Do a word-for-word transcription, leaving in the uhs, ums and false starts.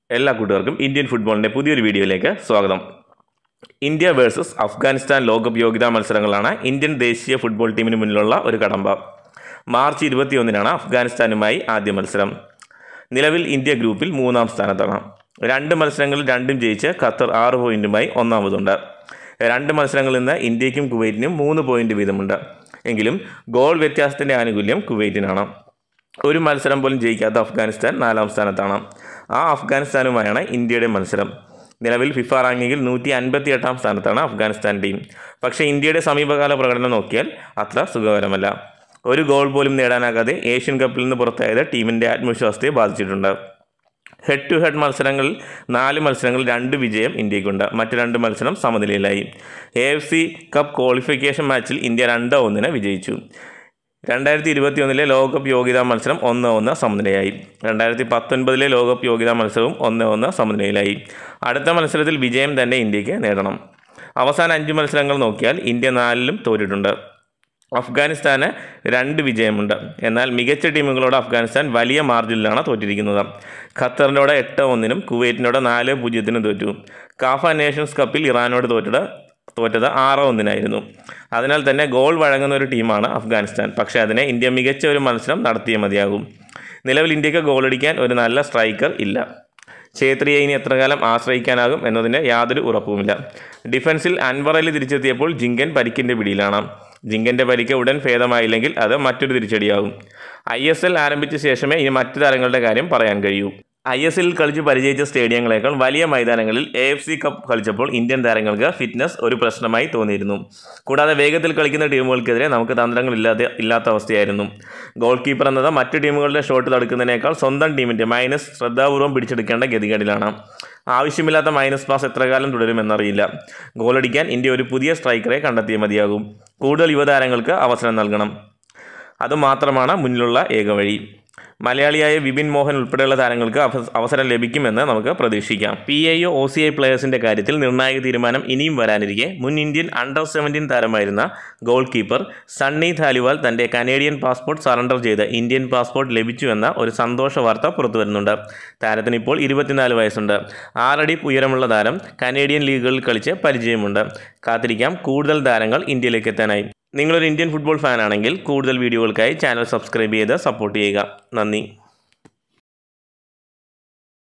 എല്ലാ കൂട്ടുകാർക്കും ഇന്ത്യൻ ഫുട്ബോളിൻ്റെ പുതിയൊരു വീഡിയോയിലേക്ക് സ്വാഗതം. ഇന്ത്യ വേഴ്സസ് അഫ്ഗാനിസ്ഥാൻ ലോകകപ്പ് യോഗ്യതാ മത്സരങ്ങളാണ് ഇന്ത്യൻ ദേശീയ ഫുട്ബോൾ ടീമിന് മുന്നിലുള്ള ഒരു കടമ്പ. മാർച്ച് ഇരുപത്തിയൊന്നിനാണ് അഫ്ഗാനിസ്ഥാനുമായി ആദ്യ മത്സരം. നിലവിൽ ഇന്ത്യ ഗ്രൂപ്പിൽ മൂന്നാം സ്ഥാനത്താണ്. രണ്ട് മത്സരങ്ങളിൽ രണ്ടും ജയിച്ച് ഖത്തർ ആറ് പോയിൻറ്റുമായി ഒന്നാമതുണ്ട്. രണ്ട് മത്സരങ്ങളിൽ നിന്ന് ഇന്ത്യക്കും കുവൈറ്റിനും മൂന്ന് പോയിൻറ്റ് വീതമുണ്ട്. എങ്കിലും ഗോൾ വ്യത്യാസത്തിൻ്റെ ആനുകൂല്യം കുവൈറ്റിനാണ്. ഒരു മത്സരം പോലും ജയിക്കാത്ത അഫ്ഗാനിസ്ഥാൻ നാലാം സ്ഥാനത്താണ്. ആ അഫ്ഗാനിസ്ഥാനുമായാണ് ഇന്ത്യയുടെ മത്സരം. നിലവിൽ ഫിഫ റാങ്കിങ്ങിൽ നൂറ്റി അൻപത്തി എട്ടാം സ്ഥാനത്താണ് അഫ്ഗാനിസ്ഥാൻ ടീം. പക്ഷേ ഇന്ത്യയുടെ സമീപകാല പ്രകടനം നോക്കിയാൽ അത്ര സുഖകരമല്ല. ഒരു ഗോൾ പോലും നേടാനാകാതെ ഏഷ്യൻ കപ്പിൽ നിന്ന് പുറത്തായത് ടീമിൻ്റെ ആത്മവിശ്വാസത്തെ ബാധിച്ചിട്ടുണ്ട്. ഹെഡ് ടു ഹെഡ് മത്സരങ്ങളിൽ നാല് മത്സരങ്ങളിൽ രണ്ട് വിജയം ഇന്ത്യക്കുണ്ട്. മറ്റ് രണ്ട് മത്സരം സമനിലയിലായി. A F C cup qualification മാച്ചിൽ ഇന്ത്യ രണ്ട് ഒന്നിന് വിജയിച്ചു. രണ്ടായിരത്തി ഇരുപത്തി ഒന്നിലെ ലോകകപ്പ് യോഗ്യതാ മത്സരം ഒന്ന് ഒന്ന് സമനിലയായി. രണ്ടായിരത്തി പത്തൊൻപതിലെ ലോകകപ്പ് യോഗ്യതാ മത്സരവും ഒന്ന് ഒന്ന് സമനിലയിലായി. അടുത്ത മത്സരത്തിൽ വിജയം തന്നെ ഇന്ത്യക്ക് നേടണം. അവസാന അഞ്ച് മത്സരങ്ങൾ നോക്കിയാൽ ഇന്ത്യ നാലിലും തോറ്റിട്ടുണ്ട്. അഫ്ഗാനിസ്ഥാന് രണ്ട് വിജയമുണ്ട്. എന്നാൽ മികച്ച ടീമുകളോട് അഫ്ഗാനിസ്ഥാൻ വലിയ മാർജിനിലാണ് തോറ്റിരിക്കുന്നത്. ഖത്തറിനോട് എട്ട് ഒന്നിനും കുവൈറ്റിനോട് നാല് പൂജ്യത്തിനും തോറ്റു. കാഫ നേഷൻസ് കപ്പിൽ ഇറാനോട് തോറ്റത് തോറ്റത് ആറ് ഒന്നിനായിരുന്നു. അതിനാൽ തന്നെ ഗോൾ വഴങ്ങുന്ന ഒരു ടീമാണ് അഫ്ഗാനിസ്ഥാൻ. പക്ഷേ അതിനെ ഇന്ത്യ മികച്ച ഒരു മത്സരം നടത്തിയേ മതിയാകും. നിലവിൽ ഇന്ത്യക്ക് ഗോളടിക്കാൻ ഒരു നല്ല സ്ട്രൈക്കർ ഇല്ല. ഛേത്രിയെ ഇനി എത്ര കാലം ആശ്രയിക്കാനാകും എന്നതിന് യാതൊരു ഉറപ്പുമില്ല. ഡിഫൻസിൽ അൻവർ അലി തിരിച്ചെത്തിയപ്പോൾ ജിങ്കൻ പരിക്കിൻ്റെ പിടിയിലാണ്. ജിങ്കൻ്റെ പരിക്ക് ഉടൻ ഭേദമായില്ലെങ്കിൽ അത് മറ്റൊരു തിരിച്ചടിയാകും. ഐ എസ് എൽ ആരംഭിച്ച ശേഷമേ ഇനി മറ്റു താരങ്ങളുടെ കാര്യം പറയാൻ കഴിയൂ. ഐ എസ് എല്ലിൽ കളിച്ച് പരിചയിച്ച സ്റ്റേഡിയങ്ങളേക്കാൾ വലിയ മൈതാനങ്ങളിൽ എ എഫ് സി കപ്പ് കളിച്ചപ്പോൾ ഇന്ത്യൻ താരങ്ങൾക്ക് ഫിറ്റ്നസ് ഒരു പ്രശ്നമായി തോന്നിയിരുന്നു. കൂടാതെ വേഗത്തിൽ കളിക്കുന്ന ടീമുകൾക്കെതിരെ നമുക്ക് തന്ത്രങ്ങളില്ലാതെ ഇല്ലാത്ത അവസ്ഥയായിരുന്നു. ഗോൾ കീപ്പർ എന്നത് മറ്റു ടീമുകളുടെ ഷോട്ട് തടുക്കുന്നതിനേക്കാൾ സ്വന്തം ടീമിൻ്റെ മൈനസ് ശ്രദ്ധാപൂർവ്വം പിടിച്ചെടുക്കേണ്ട ഗതികേടിലാണ്. ആവശ്യമില്ലാത്ത മൈനസ് പാസ് എത്ര കാലം തുടരുമെന്നറിയില്ല. ഗോളടിക്കാൻ ഇന്ത്യ ഒരു പുതിയ സ്ട്രൈക്കറെ കണ്ടെത്തിയേ മതിയാകും. കൂടുതൽ യുവതാരങ്ങൾക്ക് അവസരം നൽകണം. അതുമാത്രമാണ് മുന്നിലുള്ള ഏക വഴി. മലയാളിയായ വിപിൻ മോഹൻ ഉൾപ്പെടെയുള്ള താരങ്ങൾക്ക് അവസരം ലഭിക്കുമെന്ന് നമുക്ക് പ്രതീക്ഷിക്കാം. P I O O C I പ്ലെയേഴ്സിൻ്റെ കാര്യത്തിൽ നിർണായക തീരുമാനം ഇനിയും വരാനിരിക്കെ മുൻ ഇന്ത്യൻ അണ്ടർ സെവൻറ്റീൻ താരമായിരുന്ന ഗോൾ കീപ്പർ സണ്ണി ധാലിവാൽ തൻ്റെ കനേഡിയൻ പാസ്പോർട്ട് സറണ്ടർ ചെയ്ത് ഇന്ത്യൻ പാസ്പോർട്ട് ലഭിച്ചുവെന്ന ഒരു സന്തോഷ വാർത്ത പുറത്തു വരുന്നുണ്ട്. താരത്തിന് ഇപ്പോൾ ഇരുപത്തിനാല് വയസ്സുണ്ട്. ആറടി ഉയരമുള്ള താരം കനേഡിയൻ ലീഗുകളിൽ കളിച്ച് പരിചയമുണ്ട്. കാത്തിരിക്കാം കൂടുതൽ താരങ്ങൾ ഇന്ത്യയിലേക്ക് എത്താനായി. നിങ്ങളൊരു ഇന്ത്യൻ ഫുട്ബോൾ ഫാനാണെങ്കിൽ കൂടുതൽ വീഡിയോകൾക്കായി ചാനൽ സബ്സ്ക്രൈബ് ചെയ്ത് സപ്പോർട്ട് ചെയ്യുക. നന്ദി.